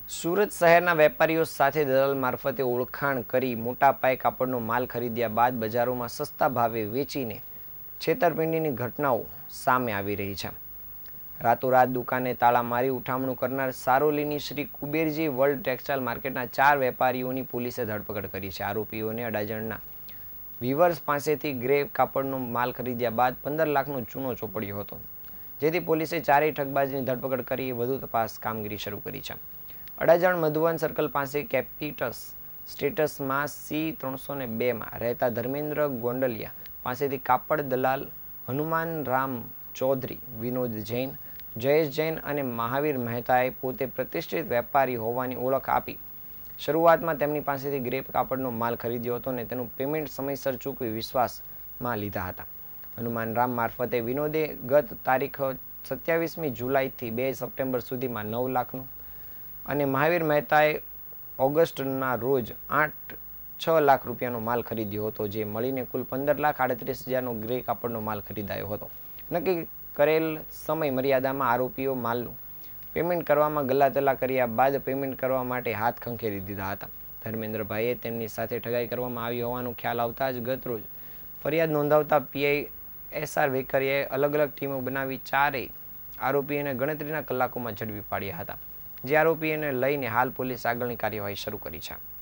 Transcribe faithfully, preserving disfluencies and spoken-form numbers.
સુરત શહેરના વેપારીઓ સાથે દલાલ મારફતે ઓળખાણ કરી મોટા પાયે કાપડનો માલ ખરીદ્યા બાદ બજારોમાં સસ્તા ભાવે વેચીને છેતરપિંડીની ઘટનાઓ સામે આવી રહી છે. રાતોરાત દુકાને તાળા મારી ઉઠામણું કરનાર સારોલીની શ્રી કુબેરજી વર્લ્ડ ટેક્સટાઇલ માર્કેટના ચાર વેપારીઓની પોલીસે ધરપકડ કરી છે. આરોપીઓને અડાજણના વીવર્સ પાસેથી ગ્રે કાપડનો માલ ખરીદ્યા બાદ પંદર લાખનો ચૂનો ચોપડ્યો હતો, જેથી પોલીસે ચારેય ઠગબાજની ધરપકડ કરી વધુ તપાસ કામગીરી શરૂ કરી છે. અડાજણ મધુવન સર્કલ પાસે કેપિટસ સ્ટેટસમાં સી ત્રણસો ને બેમાં રહેતા ધર્મેન્દ્ર ગોંડલિયા પાસેથી કાપડ દલાલ હનુમાન રામ ચૌધરી, વિનોદ જૈન, જયેશ જૈન અને મહાવીર મહેતાએ પોતે પ્રતિષ્ઠિત વેપારી હોવાની ઓળખ આપી શરૂઆતમાં તેમની પાસેથી ગ્રેપ કાપડનો માલ ખરીદ્યો હતો અને તેનું પેમેન્ટ સમયસર ચૂકવી વિશ્વાસમાં લીધા હતા. હનુમાન રામ મારફતે વિનોદે ગત તારીખ સત્યાવીસમી જુલાઈથી બે સપ્ટેમ્બર સુધીમાં નવ લાખનું અને મહાવીર મહેતાએ ઓગસ્ટના રોજ આઠ છ લાખ રૂપિયાનો માલ ખરીદ્યો હતો, જે મળીને કુલ પંદર લાખ આડત્રીસ હજારનો ગ્રે કાપડનો માલ ખરીદાયો હતો. નક્કી કરેલ સમય મર્યાદામાં આરોપીઓ માલનું પેમેન્ટ કરવામાં ગલ્લાતલ્લા કર્યા બાદ પેમેન્ટ કરવા માટે હાથ ખંખેરી દીધા હતા. ધર્મેન્દ્રભાઈએ તેમની સાથે ઠગાઈ કરવામાં આવી હોવાનું ખ્યાલ આવતા જ ગત રોજ ફરિયાદ નોંધાવતા પીઆઈ એસ આર વેકરિયાએ અલગ અલગ ટીમો બનાવી ચારેય આરોપીઓને ગણતરીના કલાકોમાં ઝડપી પાડ્યા હતા, જે આરોપીઓને લઈને હાલ પોલીસ આગળની કાર્યવાહી શરૂ કરી છે.